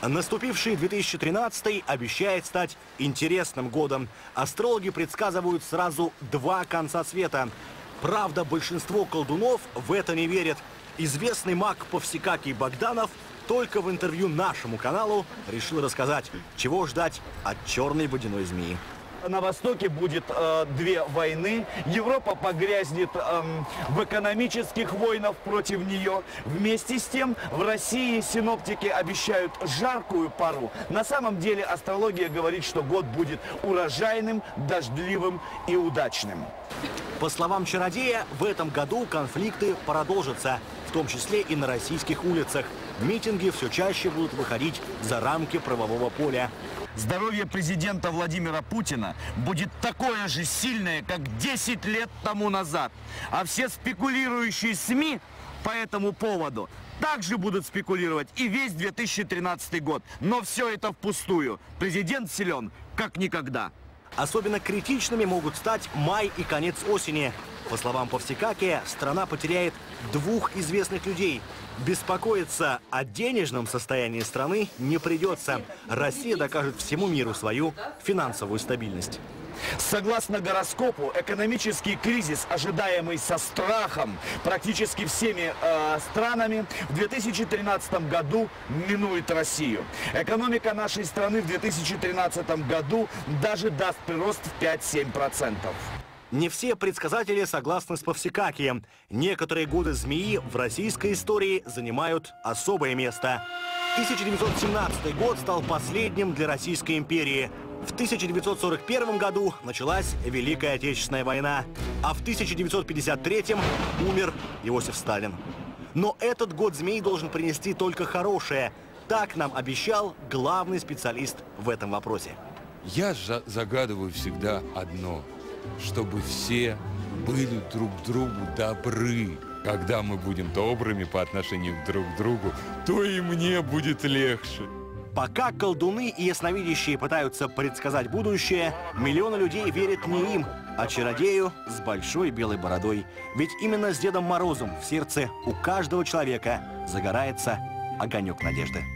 Наступивший 2013 обещает стать интересным годом. Астрологи предсказывают сразу два конца света. Правда, большинство колдунов в это не верят. Известный маг Повсекакий Богданов только в интервью нашему каналу решил рассказать, чего ждать от черной водяной змеи. На Востоке будет две войны. Европа погрязнет в экономических войнах против нее. Вместе с тем в России синоптики обещают жаркую пару. На самом деле астрология говорит, что год будет урожайным, дождливым и удачным. По словам чародея, в этом году конфликты продолжатся, в том числе и на российских улицах. Митинги все чаще будут выходить за рамки правового поля. Здоровье президента Владимира Путина будет такое же сильное, как 10 лет тому назад. А все спекулирующие СМИ по этому поводу также будут спекулировать и весь 2013 год. Но все это впустую. Президент силен как никогда. Особенно критичными могут стать май и конец осени. По словам Повсекакия, страна потеряет двух известных людей. Беспокоиться о денежном состоянии страны не придется. Россия докажет всему миру свою финансовую стабильность. Согласно гороскопу, экономический кризис, ожидаемый со страхом практически всеми странами, в 2013 году минует Россию. Экономика нашей страны в 2013 году даже даст прирост в 5-7%. Не все предсказатели согласны с Повсекакием. Некоторые годы змеи в российской истории занимают особое место. 1917 год стал последним для Российской империи. В 1941 году началась Великая Отечественная война, а в 1953 умер Иосиф Сталин. Но этот год змей должен принести только хорошее. Так нам обещал главный специалист в этом вопросе. Я загадываю всегда одно: чтобы все были друг другу добры. Когда мы будем добрыми по отношению друг к другу, то и мне будет легче. Пока колдуны и ясновидящие пытаются предсказать будущее, миллионы людей верят не им, а чародею с большой белой бородой. Ведь именно с Дедом Морозом в сердце у каждого человека загорается огонек надежды.